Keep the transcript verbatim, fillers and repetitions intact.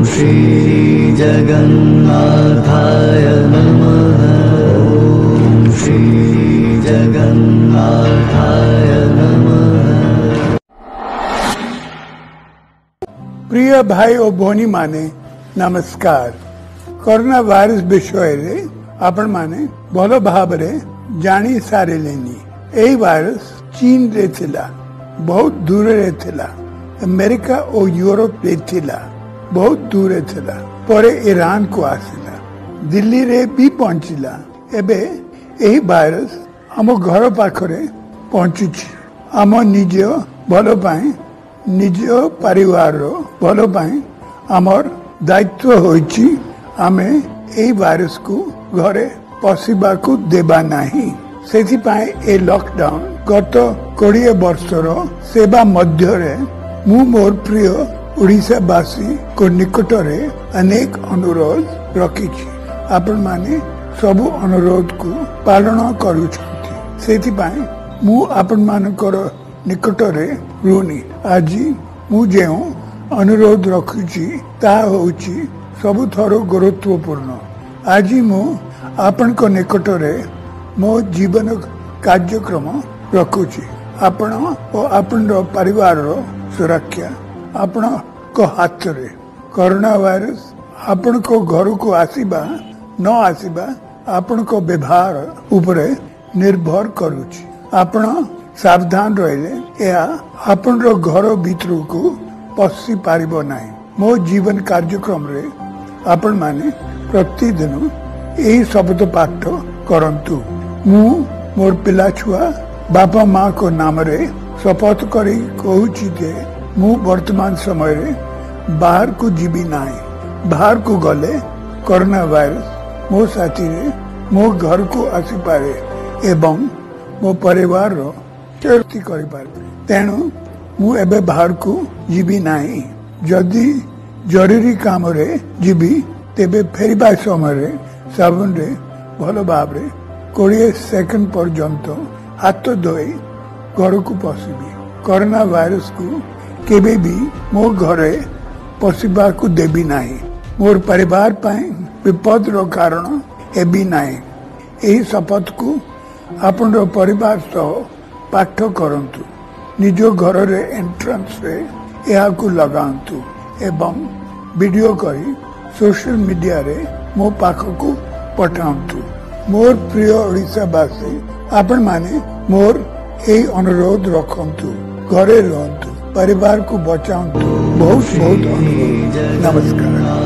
श्री जगन्नाथाय नमः। ओम श्री जगन्नाथाय नमः। प्रिय भाई और भौणी माने नमस्कार। कोरोना वायरस विषय रे आपण माने भल भाव रे जानी सारे लेनी। एही वायरस चीन रे थिला, बहुत दूर रे थिला, अमेरिका और यूरोप रे थिला, बहुत दूर रे थिला, परे ईरान को आसिला, दिल्ली रे भी पहुंचिला। एबे एही वायरस हम घर पाखरे पहुंचुची। हम निज भल पाए, निज परिवार भल पाए आमर दायित्व होइची आमे एही वायरस को घरे पशिबा को देबा नाही। सेथि पाए ए लॉकडाउन गत कोड़े वर्षर सेवा मध्य रे मु मोर प्रिय ओडिशावासी को निकट रे अनेक अनुरोध रखिछि। आपण माने सबु अनुरोध को पालन करूछंती। सेथि पाए मु आपण मानकर निकट रे रुनी। आज मु जेउ अनुरोध रखुछि ता होछि सबुथर गुरुत्वपूर्ण। आज मु आपण को निकट रे मो जीवन कार्यक्रम रखुछि। आपण और आपण परिवार रो सुरक्षा आपण को हाथ रे। कोरोना वायरस आपण को घर को आसीबा न आसीबा आपण को व्यवहार ऊपर निर्भर करूछि। आपण सावधान रहिले या आपण रो घर भीतर को पसी पारिबो नाही। मो जीवन कार्यक्रम रे आपण माने प्रतिदिन यही शब्द पाठ करंतु। मु मोर पिला छुआ बापा माँ को नाम रे शपथ करी कहूची जे मु वर्तमान समय रे बाहर को जीवी नाही। बाहर को गले कोरोना वायरस मो साथी रे मो घर को आसी पारे एवं मो परिवार रो क्षति करि पारे। तेणु मु एबे बाहर को जीवी नाही। जदि जरूरी काम रे जीवी तेबे फेरिबा समय रे साबुन रे भल भाव रे कोड़े सेकंड पर्यंत हाथ धोई घर को पशिबी। कोरोना वायरस को केबे भी मो घरे पशिबा को देबी नाही। मोर परिवार पाए विपद रो कारण हेबी नाही। एही शपथ को आपण रो परिवार सह पाठ करंतु। निज घर रे एंट्रेंस रे यहा को लगांतु एवं वीडियो करी सोशल मीडिया रे मो पाख को पठांतु। मोर प्रिय ओडिशावासी आपण माने मोर एही अनुरोध रखंतु। घरे रहंतु, परिवार को बचांतु। बहुत बहुत अनुरोध। नमस्कार।